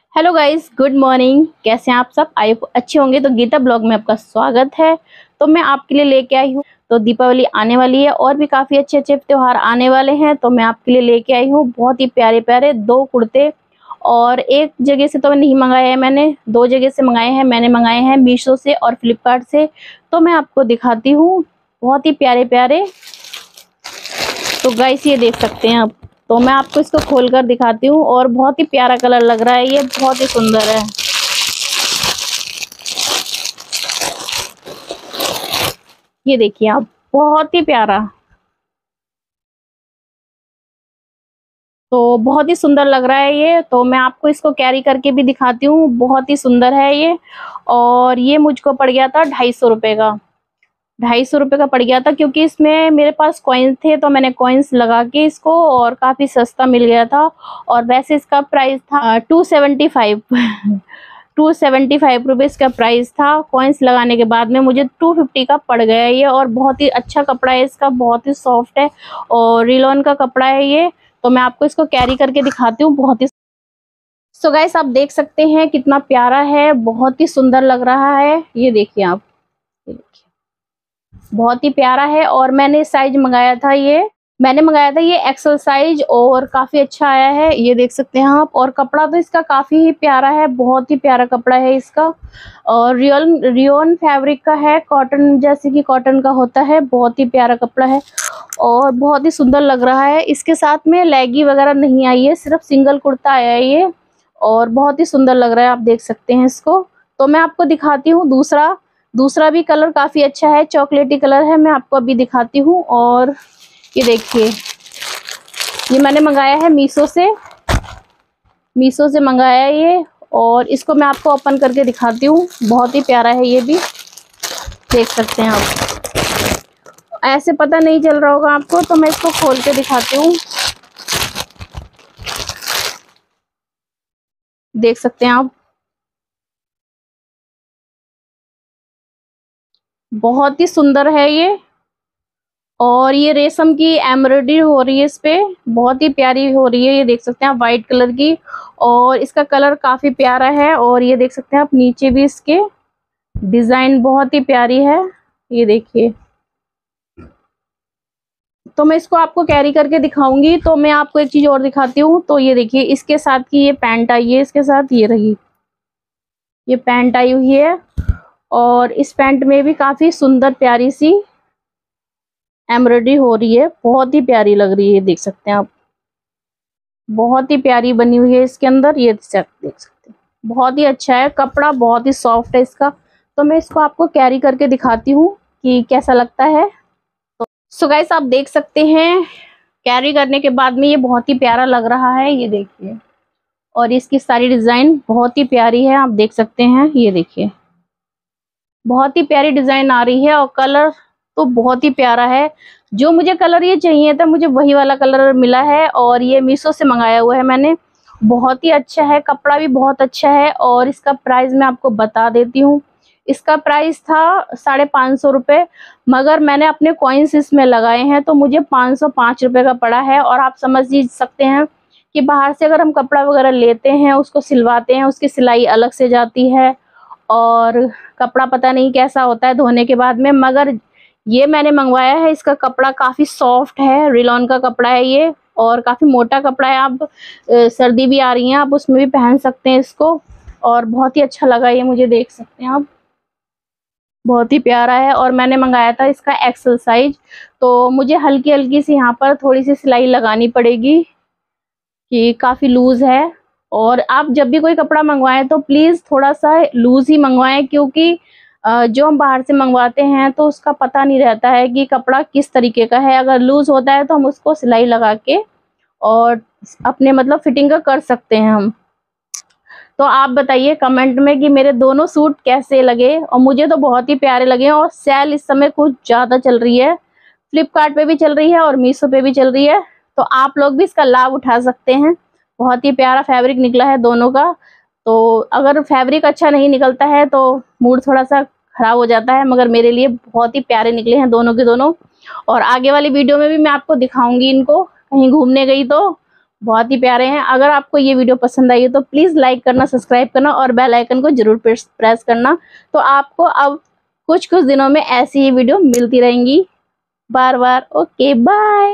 Hello guys, good morning. कैसे हैं आप सब? आई होप अच्छे होंगे। तो गीता ब्लॉग में आपका स्वागत है। तो मैं आपके लिए लेके आई हूँ। तो दीपावली आने वाली है और भी काफ़ी अच्छे अच्छे त्योहार आने वाले हैं। तो मैं आपके लिए लेके आई हूँ बहुत ही प्यारे प्यारे दो कुर्ते। और एक जगह से तो नहीं मंगाए हैं, मैंने दो जगह से मंगाए हैं। मैंने मंगाए हैं मीशो से और फ्लिपकार्ट से। तो मैं आपको दिखाती हूँ, बहुत ही प्यारे प्यारे। तो गाइस ये देख सकते हैं आप। तो मैं आपको इसको खोलकर दिखाती हूँ और बहुत ही प्यारा कलर लग रहा है, ये बहुत ही सुंदर है। ये देखिए आप, बहुत ही प्यारा। तो बहुत ही सुंदर लग रहा है ये। तो मैं आपको इसको कैरी करके भी दिखाती हूँ, बहुत ही सुंदर है ये। और ये मुझको पड़ गया था 250 रुपये का। 250 रुपये का पड़ गया था, क्योंकि इसमें मेरे पास कॉइन्स थे तो मैंने कॉइन्स लगा के इसको, और काफ़ी सस्ता मिल गया था। और वैसे इसका प्राइस था 275 275 रुपीज़ का प्राइस था। कॉइन्स लगाने के बाद में मुझे 250 का पड़ गया ये। और बहुत ही अच्छा कपड़ा है इसका, बहुत ही सॉफ्ट है और रिलॉन का कपड़ा है ये। तो मैं आपको इसको कैरी करके दिखाती हूँ, बहुत ही। सो गाइस आप देख सकते हैं कितना प्यारा है, बहुत ही सुंदर लग रहा है। ये देखिए आप, ये देखिए, बहुत ही प्यारा है। और मैंने साइज मंगाया था ये एक्सल साइज, और काफी अच्छा आया है, ये देख सकते हैं आप। और कपड़ा तो इसका काफी ही प्यारा है, बहुत ही प्यारा कपड़ा है इसका। और रियोन फैब्रिक का है, कॉटन जैसे कि कॉटन का होता है। बहुत ही प्यारा कपड़ा है और बहुत ही सुंदर लग रहा है। इसके साथ में लेगी वगैरह नहीं आई है, सिर्फ सिंगल कुर्ता आया है ये। और बहुत ही सुंदर लग रहा है, आप देख सकते हैं इसको। तो मैं आपको दिखाती हूँ दूसरा दूसरा भी कलर काफी अच्छा है, चॉकलेटी कलर है। मैं आपको अभी दिखाती हूँ। और ये देखिए, ये मैंने मंगाया है मीशो से मंगाया है ये। और इसको मैं आपको ओपन करके दिखाती हूँ, बहुत ही प्यारा है ये भी, देख सकते हैं आप। ऐसे पता नहीं चल रहा होगा आपको, तो मैं इसको खोल के दिखाती हूँ, देख सकते हैं आप। बहुत ही सुंदर है ये। और ये रेशम की एम्ब्रॉयडरी हो रही है इस पे, बहुत ही प्यारी हो रही है, ये देख सकते हैं आप, वाइट कलर की। और इसका कलर काफी प्यारा है। और ये देख सकते हैं आप, नीचे भी इसके डिजाइन बहुत ही प्यारी है, ये देखिए। तो मैं इसको आपको कैरी करके दिखाऊंगी। तो मैं आपको एक चीज और दिखाती हूँ। तो ये देखिए, इसके साथ की ये पैंट आई है, इसके साथ ये रही, ये पैंट आई हुई है। और इस पैंट में भी काफी सुंदर प्यारी सी एम्ब्रॉयडरी हो रही है, बहुत ही प्यारी लग रही है, देख सकते हैं आप। बहुत ही प्यारी बनी हुई है इसके अंदर, ये देख सकते हैं। बहुत ही अच्छा है कपड़ा, बहुत ही सॉफ्ट है इसका। तो मैं इसको आपको कैरी करके दिखाती हूँ कि कैसा लगता है। सो गाइस आप देख सकते हैं, कैरी करने के बाद में ये बहुत ही प्यारा लग रहा है, ये देखिए। और इसकी सारी डिजाइन बहुत ही प्यारी है, आप देख सकते हैं, ये देखिए, बहुत ही प्यारी डिजाइन आ रही है। और कलर तो बहुत ही प्यारा है। जो मुझे कलर ये चाहिए था, मुझे वही वाला कलर मिला है। और ये मीशो से मंगाया हुआ है मैंने। बहुत ही अच्छा है, कपड़ा भी बहुत अच्छा है। और इसका प्राइस मैं आपको बता देती हूँ। इसका प्राइस था 550 रुपये, मगर मैंने अपने कॉइन्स इसमें लगाए हैं तो मुझे 505 रुपये का पड़ा है। और आप समझ ही सकते हैं कि बाहर से अगर हम कपड़ा वगैरह लेते हैं, उसको सिलवाते हैं, उसकी सिलाई अलग से जाती है। और कपड़ा पता नहीं कैसा होता है धोने के बाद में। मगर ये मैंने मंगवाया है, इसका कपड़ा काफ़ी सॉफ्ट है, रिलॉन का कपड़ा है ये। और काफ़ी मोटा कपड़ा है, आप सर्दी भी आ रही है, आप उसमें भी पहन सकते हैं इसको। और बहुत ही अच्छा लगा ये मुझे, देख सकते हैं आप, बहुत ही प्यारा है। और मैंने मंगाया था इसका एक्सल साइज। तो मुझे हल्की हल्की सी यहाँ पर थोड़ी सी सिलाई लगानी पड़ेगी, कि काफ़ी लूज़ है। और आप जब भी कोई कपड़ा मंगवाएं तो प्लीज़ थोड़ा सा लूज़ ही मंगवाएं, क्योंकि जो हम बाहर से मंगवाते हैं तो उसका पता नहीं रहता है कि कपड़ा किस तरीके का है। अगर लूज़ होता है तो हम उसको सिलाई लगा के और अपने मतलब फिटिंग का कर सकते हैं हम। तो आप बताइए कमेंट में कि मेरे दोनों सूट कैसे लगे। और मुझे तो बहुत ही प्यारे लगे। और सेल इस समय कुछ ज़्यादा चल रही है, फ्लिपकार्ट पे भी चल रही है और मीशो पे भी चल रही है। तो आप लोग भी इसका लाभ उठा सकते हैं। बहुत ही प्यारा फैब्रिक निकला है दोनों का। तो अगर फैब्रिक अच्छा नहीं निकलता है तो मूड थोड़ा सा खराब हो जाता है, मगर मेरे लिए बहुत ही प्यारे निकले हैं दोनों के दोनों। और आगे वाली वीडियो में भी मैं आपको दिखाऊंगी इनको, कहीं घूमने गई तो बहुत ही प्यारे हैं। अगर आपको ये वीडियो पसंद आई है तो प्लीज़ लाइक करना, सब्सक्राइब करना और बेल आइकन को जरूर प्रेस करना। तो आपको अब कुछ दिनों में ऐसी ही वीडियो मिलती रहेंगी बार बार। Okay bye.